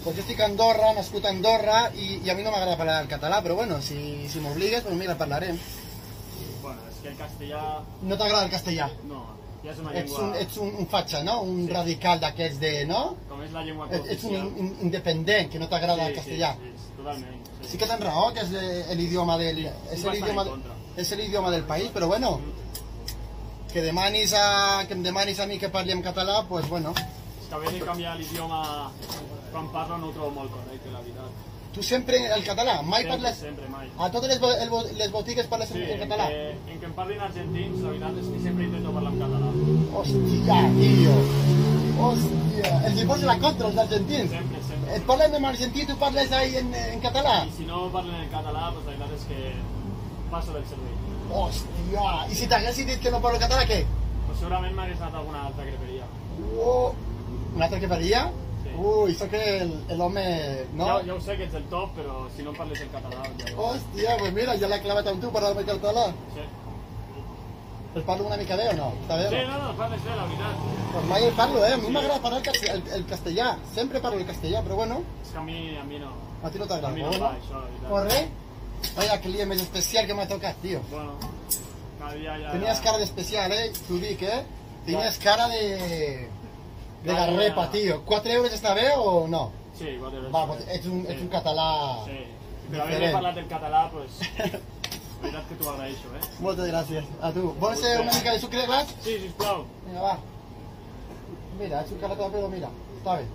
Pues jo estic a Andorra, nascut a Andorra, i a mi no m'agrada parlar el català, però bueno, si m'obligues, doncs mira, parlarem. Bueno, és que el castellà... No t'agrada el castellà? No, ja és una llengua... Ets un fatxa, no? Un radical d'aquests de... no? Com és la llengua Ets cooficial. un independent, que no t'agrada el castellà. Sí, totalment. Sí que tens raó, que és l'idioma del... És l'idioma del país, però bueno... Que em demanis a mi que parli en català, doncs bueno... És que haver de canviar l'idioma quan parlo no ho trobo molt correcte, la veritat. Tu sempre el català? Mai parles... Sempre, mai. A totes les botigues parles en català? En que em parlin argentins, la veritat és que sempre intento parlar en català. Hòstia, tio! Hòstia! Els hi posa la contra, els argentins. Sempre, sempre. Et parlen en argentí i tu parles ahí en català? I si no parlen en català, doncs la veritat és que passo del servei. Hòstia! I si t'haguessis dit que no parlo català, què? Pues segurament m'hagués anat a alguna altra creperia. Una altra creperia? Sí. Ui, sóc l'home... no? Ja ho sé que ets el top, però si no parles en català... Ja Hòstia, pues mira, ja l'he clavat amb tu, parlar-me català. Sí. El parlo una mica bé o no? Està bé, Sí, no? no, parles bé, la veritat. Pues mai el parlo, a mi m'agrada parlar el castellà. Sempre parlo el castellà, però bueno, És que a mi no. a ti no t'agrada. A mi no però va, això, la veritat. Pues res, vaya client més especial que m'ha tocat, tio. Bueno, cada dia ja... Tenies cara d'especial, t'ho dic, Tenies cara de garrepa, tio. 4 euros està bé o no? Sí, 4 euros. Va, pues ets un català Sí, però haver parlat en català, doncs... La veritat que t'ho agraeixo, Moltes gràcies. A tu. Vols una mica de sucre de glaç? Sí, sisplau. Vinga, va. Mira, ets un calató, però mira, està bé.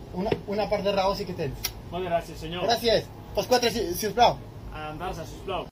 Una part de raó sí que tens. Moltes gràcies, senyor. Gràcies. Pels 4, sisplau. Andar-se, sisplau.